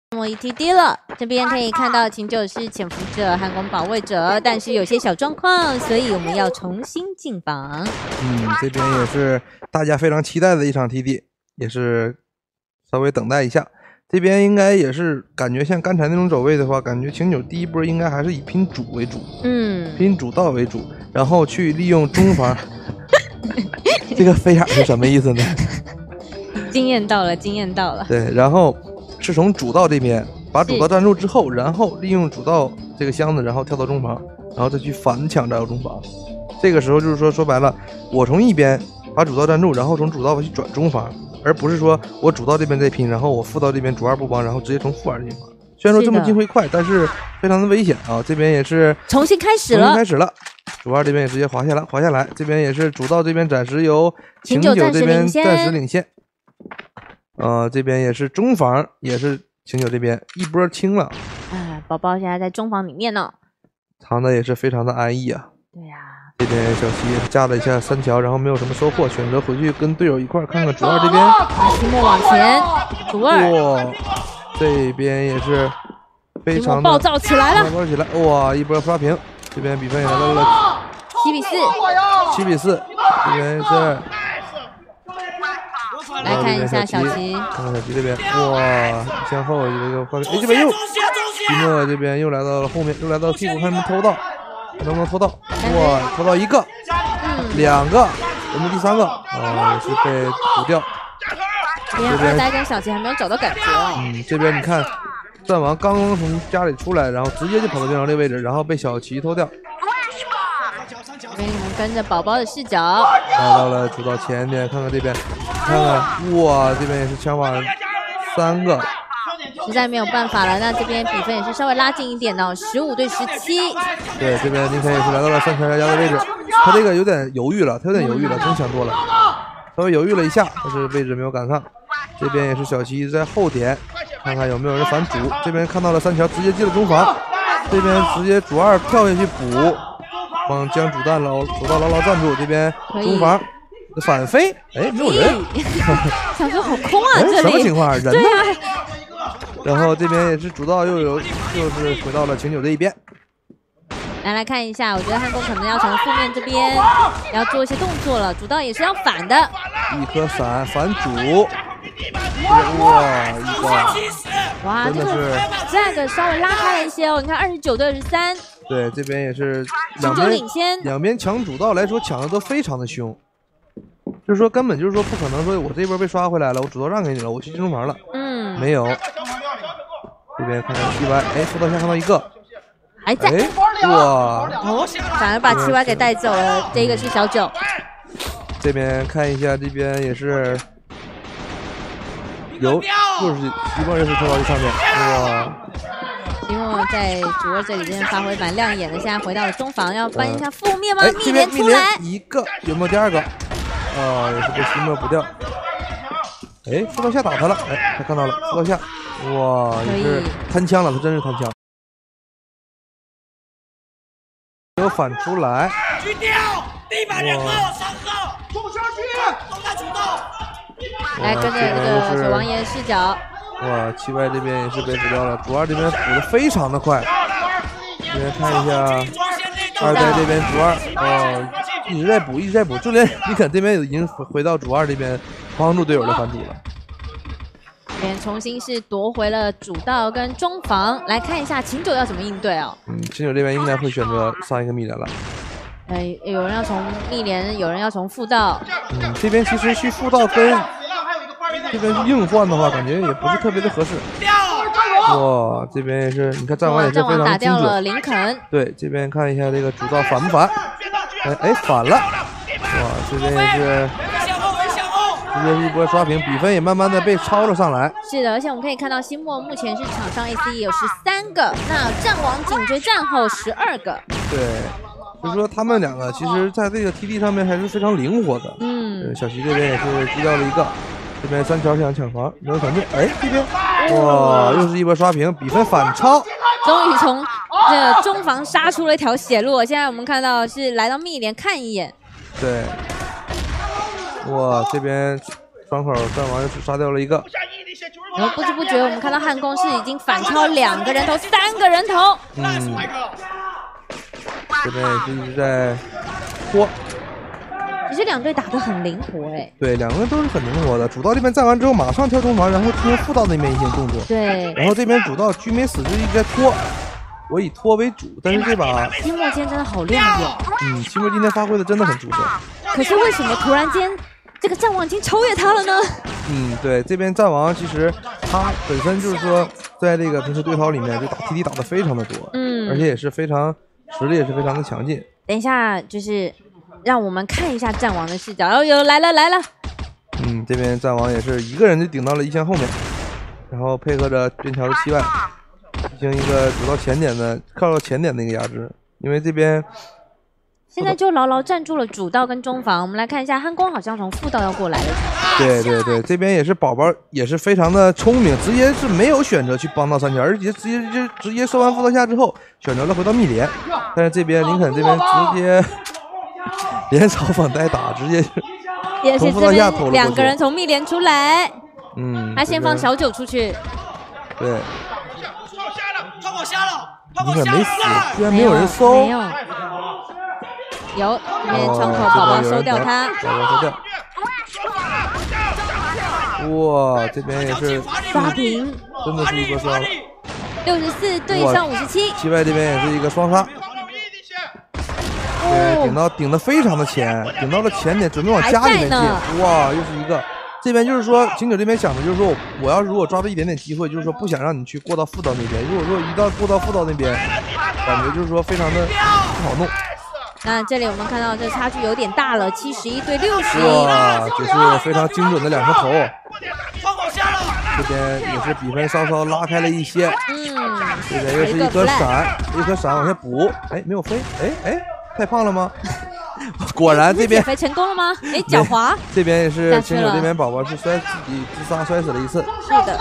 末1TD 了，这边可以看到秦九是潜伏者、汉宫保卫者，但是有些小状况，所以我们要重新进房。 这边也是大家非常期待的一场 TD， 也是稍微等待一下。这边应该也是感觉像刚才那种走位的话，感觉秦九第一波应该还是以拼主为主，拼主道为主，然后去利用中房。这个飞眼是什么意思呢？ 经验到了，经验到了。 对，然后是从主道这边把主道占住之后，然后利用主道这个箱子，然后跳到中房，然后再去反抢到中房。这个时候就是说白了，我从一边把主道占住，然后从主道去转中房，而不是说我主道这边在拼，然后我副道这边主二不帮，然后直接从副二进房。虽然说这么进会快，但是非常的危险啊！这边也是重新开始了， 主二这边也直接滑下来，这边也是主道这边暂时由秦九这边暂时领先。这边也是中房，也是秦九这边一波清了。 宝宝现在在中房里面呢， 藏的也是非常的安逸啊。 对呀。 这边小西架了一下3条，然后没有什么收获，选择回去跟队友一块看看主二这边。 期末往前，主二。 哇，这边也是非常的暴躁起来了， 哇，一波刷屏，这边比分也来到了 7比4， 这边是。 来看一下小齐， 看看小齐这边，哇，向后一个发，这边又期末这边又来到了后面，又来到屁股，看能不能偷到，能不能偷到？哇，偷到1个，2个，我们第3个也是被补掉。 这边二呆跟小齐还没有找到感觉哦。 这边你看，战王刚刚从家里出来，然后直接就跑到边上这个位置，然后被小齐偷掉。 给你们跟着宝宝的视角， 来到了主道前面，看看这边，看看，哇，这边也是枪法3个， 实在没有办法了。那这边比分也是稍微拉近一点哦，15对17。 对，这边林肯也是来到了3条加的位置，他这个有点犹豫了，真想多了，稍微犹豫了一下，但是位置没有赶上。这边也是小齐在后点，看看有没有人反主。这边看到了3条，直接进了中房，这边直接主二跳下去补。将主道牢牢站住，这边中房反飞，没有人， 想说好空啊，这里什么情况？人呢？ 对啊。 然后这边也是主道又是回到了秦九这一边。 来看一下，我觉得汉宫可能要从负面这边要做一些动作了，主道也是要反的。 一颗伞反主，哇，一个， 哇，这个 flag 稍微拉开了一些哦，你看29对23。 对，这边也是两边抢主道来说抢的都非常的凶，就是说根本就是说不可能说我这波被刷回来了，我主道让给你了，我去进中房了，没有。这边看看7Y，辅导下看到1个， 还在， 哇， 反而把7Y给带走了，这个是小9。 这边看一下，这边也是有，希望又是抽到这上面，哇。 期末在主二这里边发挥蛮亮眼的，现在回到了中房，要搬一下负面吗？ 蜜莲出来1个，有没有第2个？也是被期末补掉。辅导下打他了，他看到了辅导下，哇，也是摊枪了，他真是摊枪。没有反出来。 去掉，102、3号，冲上去，都在主道。 来跟着这个水王爷视角。 哇，7Y这边也是被补掉了，主二这边补的非常的快。这边看一下，二代这边主二，一直在补，就连你看这边已经回到主二这边帮助队友的反主了。 这边重新是夺回了主道跟中房，来看一下秦九要怎么应对哦。 秦九这边应该会选择上一个蜜莲了。 有人要从蜜莲，有人要从副道。 这边其实去副道跟这边硬换的话，感觉也不是特别的合适。哇，这边也是，你看战王也是非常精准。 打掉了林肯。 对，这边看一下这个主道反不反？反了。哇，这边也是直接一波刷屏，比分也慢慢的被超了上来。 是的，而且我们可以看到新墨目前是场上 AC 有13个，那战王紧追战后12个。 对。就是说他们2个其实在这个 TD 上面还是非常灵活的。小齐这边也是击掉了1个，这边3条想抢房，没有抢中。这边哇，又是一波刷屏，比分反超。 终于从这中房杀出了一条血路。现在我们看到是来到蜜莲看一眼。 对。哇，这边窗口战王又是杀掉了1个。 然后不知不觉我们看到汉宫是已经反超2个人头、3个人头。 这边也是一直在拖。 其实2队打得很灵活哎。 对，2个人都是很灵活的。主道这边站完之后马上跳中防，然后进行副道那边一些动作。 对。 然后这边主道居没死就一直在拖，我以拖为主。但是这把期末间真的好亮眼。 期末今天发挥的真的很出色。 可是为什么突然间这个战王已经超越他了呢？ 对，这边战王其实他本身就是说在这个平时对讨里面就打 TD 打的非常的多，而且也是非常实力也是非常的强劲。 等一下就是让我们看一下战王的视角。哦，有来了。 这边战王也是一个人就顶到了1线后面，然后配合着边桥的7外进行一个主到前点的靠到前点的一个压制，因为这边。 现在就牢牢站住了主道跟中防。我们来看一下，汉宫好像从副道要过来了。 对，这边也是宝宝也是非常的聪明，直接是没有选择去帮到3桥，而且直接收完副道下之后，选择了回到密连。但是这边林肯这边直接连嘲讽带打，直接从副道下投了过去。 2个人从密连出来，他先放小九出去。 对， 窗口瞎了， 林肯没死，居然没有人搜。 有，这边窗口宝宝收掉他， 哇，这边也是刷屏， 真的是一个双 64对上57。 7外这边也是一个双杀，对，顶得非常的前，顶到了前点，准备往家里面进，哇，又是一个。这边就是说，秦九这边想的就是说，我要如果抓住一点点机会，就是说不想让你去过到副道那边。如果说一旦过到副道那边，感觉就是说非常的不好弄。 那这里我们看到这差距有点大了，71对61。 哇，就是非常精准的2颗头。这边也是比分稍稍拉开了一些。这边又是一颗闪往下补，没有飞，太胖了吗？果然这边减肥成功了吗？脚滑。 这边也是秦九这边宝宝是自己自杀摔死了一次。 是的。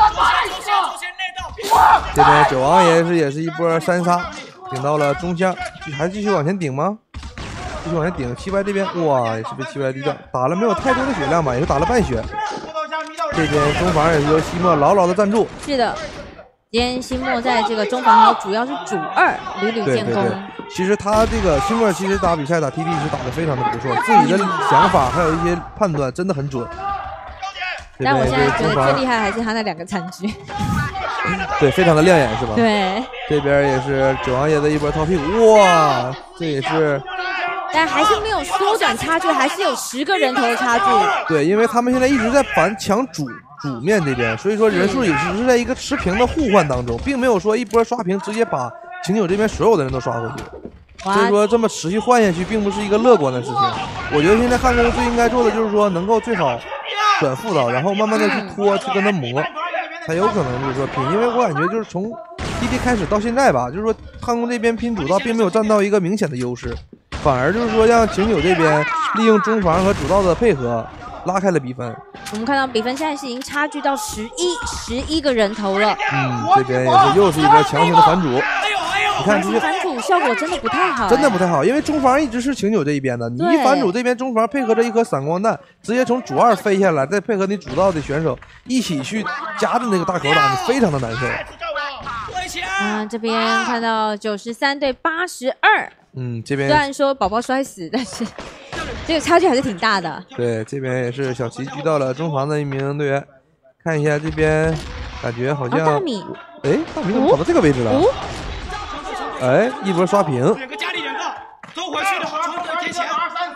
这边九王也是一波3杀，顶到了中枪，还继续往前顶吗？继续往前顶，7外这边哇也是被7外低调，打了没有太多的血量吧，也是打了半血。这边中防也是由西莫牢牢的站住。 是的，今天西莫在这个中防还主要是主2屡屡建功。 其实他这个西莫其实打比赛打 TD 是打得非常的不错，自己的想法还有一些判断真的很准。 但我现在觉得最厉害还是他那2个残局。 对，非常的亮眼是吧？ 对。 这边也是九王爷的一波掏屁股，哇，这也是。 但还是没有缩短差距，还是有10个人头的差距。 对，因为他们现在一直在抢主面这边，所以说人数也是在一个持平的互换当中，并没有说一波刷屏直接把秦九这边所有的人都刷回去。所以说这么持续换下去，并不是一个乐观的事情。我觉得现在汉宫最应该做的就是说，能够最好转副道，然后慢慢的去拖，去跟他磨，才有可能就是说拼。因为我感觉就是从 TD 开始到现在吧，就是说汉宫这边拼主道并没有占到一个明显的优势。反而就是说，让秦九这边利用中防和主道的配合，拉开了比分。 我们看到比分现在是已经差距到11个人头了。 这边也是又是一个强行的反主。你看这些反主效果真的不太好， 真的不太好，因为中防一直是秦九这一边的，你一反主这边中防配合着一颗闪光弹，直接从主2飞下来，再配合你主道的选手一起去夹着那个大口打，你非常的难受。 这边看到93对82。 这边虽然说宝宝摔死，但是这个差距还是挺大的。 对，这边也是小齐狙到了中防的一名队员，看一下这边，感觉好像大米， 大米怎么跑到这个位置了？一波刷屏。 2个加力2个，都回去的话，贴前。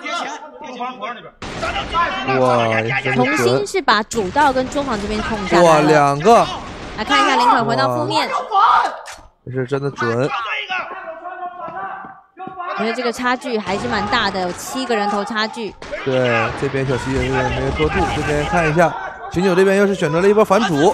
哇， 重新是把主道跟中防这边控下来了。 哇，2个。 来看一下林肯回到负面， 这是真的准。 我觉得这个差距还是蛮大的，有7个人头差距。 对，这边小齐也是没拖住。这边看一下，秦九这边又是选择了一波反主。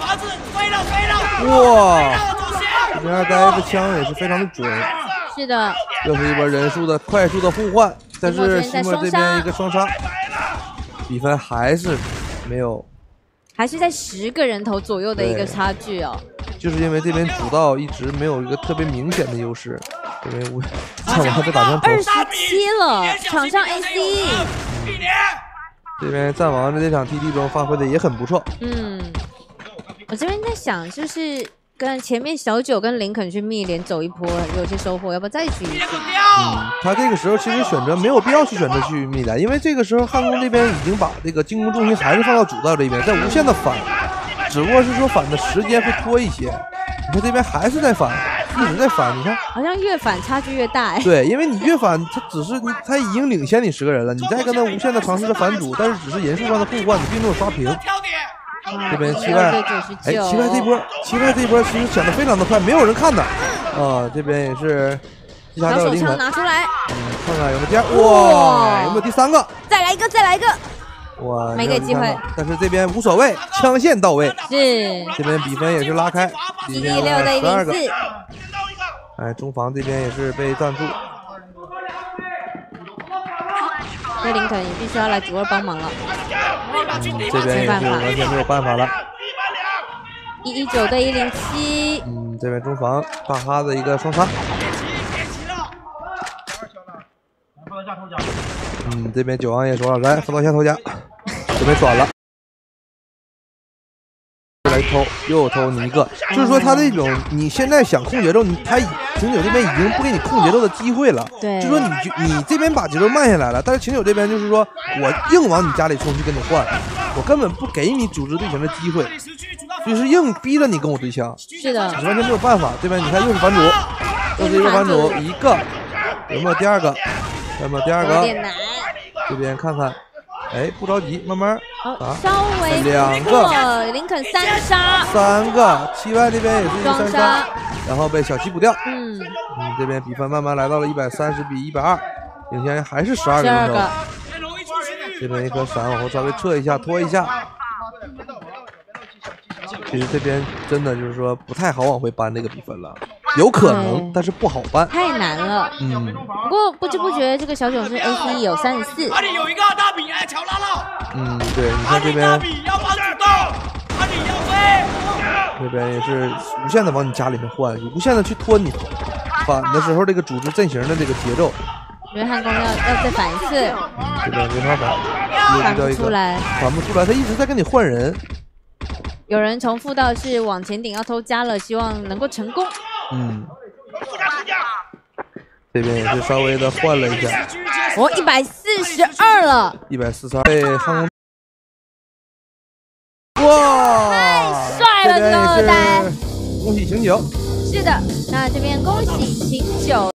哇，这边2呆的枪也是非常的准。 是的， 又是一波人数的快速的互换，但是西莫这边一个双杀，比分还是没有， 还是在10个人头左右的一个差距哦。 就是因为这边主道一直没有一个特别明显的优势。这边战王在打枪头 27了，场上 AC。 这边战王在这场 TD 中发挥的也很不错。 我这边在想，就是跟前面小九跟林肯去密连走一波，有些收获，要不要再去一次？ 他这个时候其实选择没有必要去选择去密连，因为这个时候汉宫这边已经把这个进攻重心还是放到主道这边，在无限的反，只不过是说反的时间会拖一些。你看这边还是在反，一直在反，你看好像越反差距越大哎。 对，因为你越反，他已经领先你10个人了，你再跟他无限的尝试着反主，但是只是人数上的互换，你并没有刷屏。这边7外，哎，7外这波其实抢的非常的快，没有人看的啊。这边也是击杀到了林肯， 拿出来， 看看有没有第二，哇，有没有第3个？ 再来一个， 哇， 没给机会。 但是这边无所谓，枪线到位， 是这边比分也是拉开 ，116对104。 哎，中防这边也是被赞助。 这林肯也必须要来主二帮忙了。 这边也是完全没有办法了。 119对107。 这边中防大哈的一个双杀。这边9王爷手老摘辅导下头家，这边转了。来偷，又偷你一个，就是说他这种你现在想控节奏，他秦九这边已经不给你控节奏的机会了。 对， 就说你这边把节奏慢下来了，但是秦九这边就是说我硬往你家里冲去跟你换，我根本不给你组织队形的机会，就是硬逼着你跟我对枪。 是的， 完全没有办法。这边你看又是反主，又是一个反主，一个有没有第二个？有没有第二个？ 有点难。 这边看看。哎，不着急，慢慢稍微 2个， 林肯3杀 ，3个，7外这边也是一个3杀，然后被小七补掉。这边比分慢慢来到了130比120，领先还是12个人头。这边一颗闪往后稍微撤一下，拖一下。其实这边真的就是说不太好往回扳这个比分了，有可能，但是不好扳， 太难了。不过不知不觉这个小囧是 AC 有34。 阿里有一个大比哎，乔拉了。 对，你看这边。 要帮主动，阿里要飞。 这边也是无限的往你家里面换，无限的去拖你反的时候这个组织阵型的这个节奏。 我觉得汉宫要再反一次。 这边没法反， 反不出来， 他一直在跟你换人。 有人重复到是往前顶要偷家了，希望能够成功。 这边也是稍微的换了一下。 142了。 142被汉宫。哇！ 太帅了，这个2代。 恭喜秦九。 是的，那这边恭喜秦九